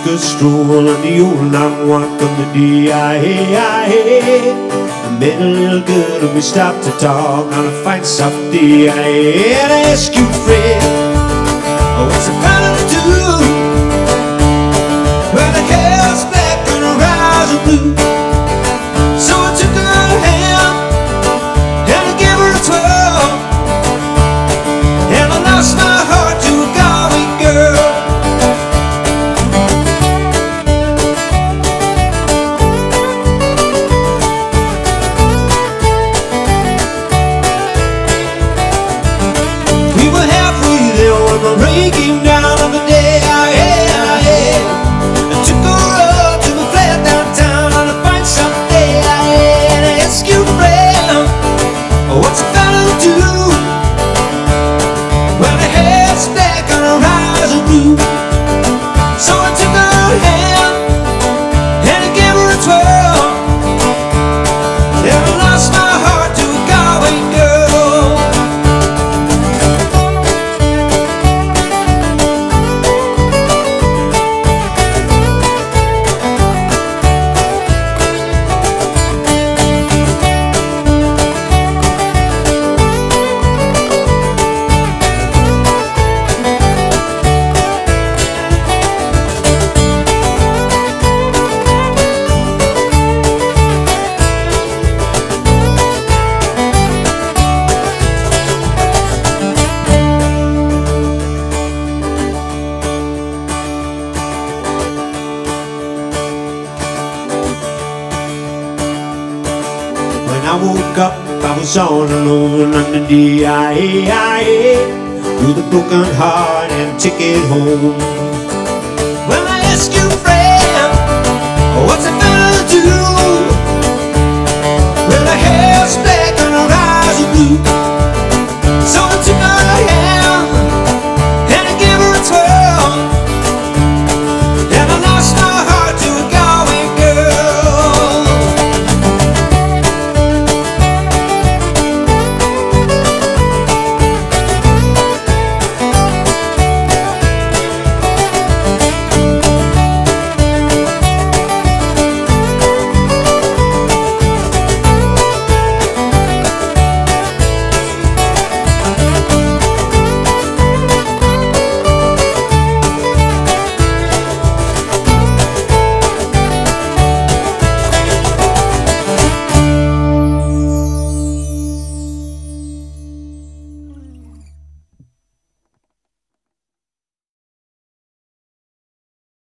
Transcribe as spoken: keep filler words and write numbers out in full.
a stroll on the old long walk on the D I A I A. I met a little girl and we stopped to talk on a fine soft day. And I asked you, Fred, what's a fella to do when the hair's black and her eyes are blue? So I took her hand and I gave her a twirl, and I lost my heart to a Galway girl. We were halfway there when the rain came down on the day I had. I took her up to the flat downtown on a fine summer day I had. And I asked you, friend, what's a fella to do when her hair's black and her eyes are blue? So I took her hand and I gave her a twirl, and I lost my heart to a Galway girl. When I woke up, I was all alone on the D I A I A, with a broken heart and a ticket home. Well, I asked you,